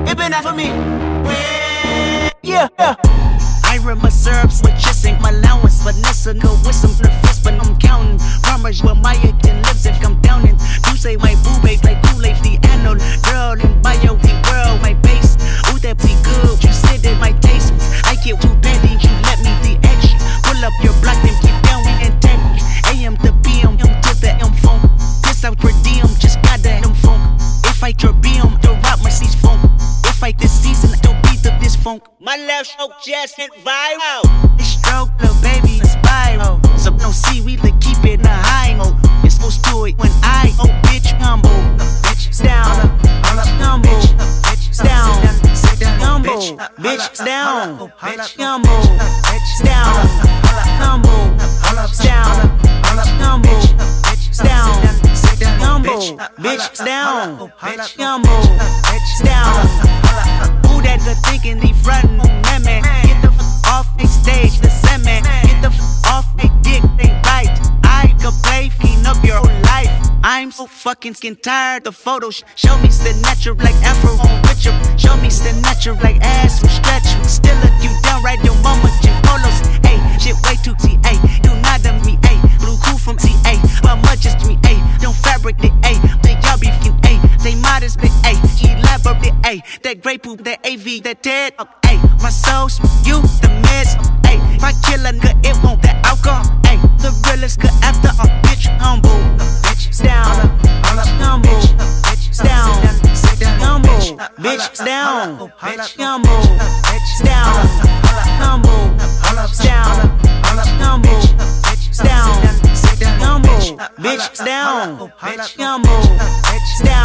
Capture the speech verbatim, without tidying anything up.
it been that for me. Yeah, yeah. I rip my syrups with kissing my allowance. Vanessa go with some the fist, but I'm counting. Promise where my can lives if I'm down in. You say my boo babe like Kool-Aid, the annual girl in bio, the world, my base. Ooh, that be good. You said that my taste. I get too petty, you let me the extra. Pull up your block, then keep down and ten. A M to P M, M to the M phone. Piss out per diem, just got that M phone. If I your B M, don't rock my seats phone. If I this season, don't beat up this funk. My left stroke just hit viral. This stroke, little baby, is spiral. So no see, we like keep it in a high mode. It's supposed to do it when I, oh bitch, humble. Bitch, down, humble. Down, humble. Bitch, down, humble. Down, humble. Down, humble. Down, humble. Bitch, down, humble. Down. Who that good thinking they frontin'? Man, man, get the f off they stage, the semen. Get the f off they dick, they bite. I could play, clean up your whole life. I'm so fucking skin tired of photos. Show me the natural like Afro on Richard. Show me the natural like ass with stretch. Still look you down right your mama Jim Polos. Ayy, shit way too T A. You not of me, ayy. Blue cool from C A. But much is me, ayy. Don't fabric the A. They y'all be f***ing ayy. They modest, they ayy. Elaborate, ayy. That great poop, that A V, that TED, ayy. My soul's you, the meds, ayy. If I kill a nigga, it won't that alcohol, ayy. The realest good after a bitch, humble. Down, humble. Down, humble. Bitch, down, humble. Down, humble. Down, humble. Down, humble. Bitch, down, humble. Down.